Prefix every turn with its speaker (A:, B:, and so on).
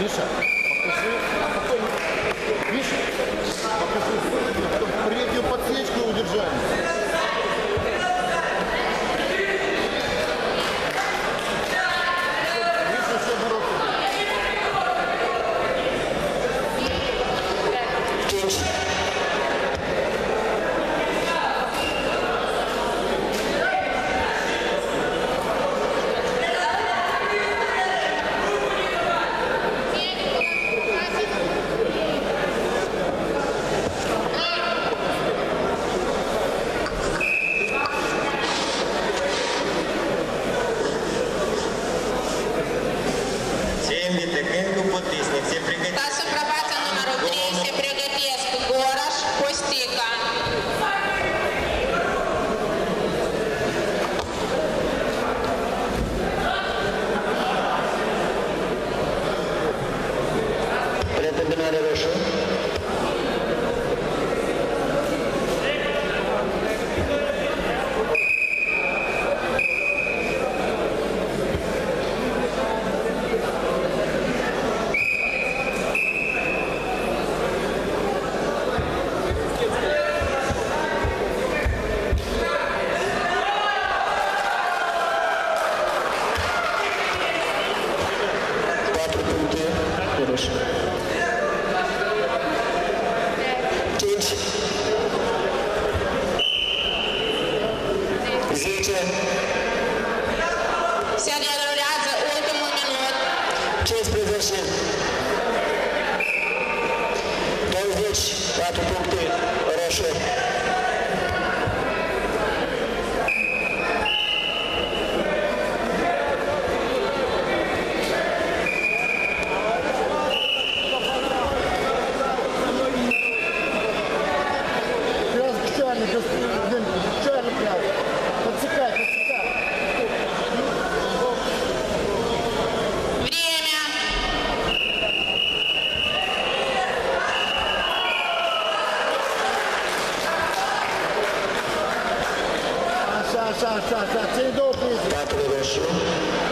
A: Миша, покажи, а потом, Миша, покажи, переднюю подсечку удержали. Миша, все дорогу.
B: Tasul probață numărul 3 se pregătesc Goraș, Costică.
C: Preîntâmpinare roșu. Хорошо. 5. 10.
B: Se derulează ultimul minut.
C: 15. 20. 4 puncte. Roșu.
B: Время.
A: Așa, ține două prize.
C: 4 roșu.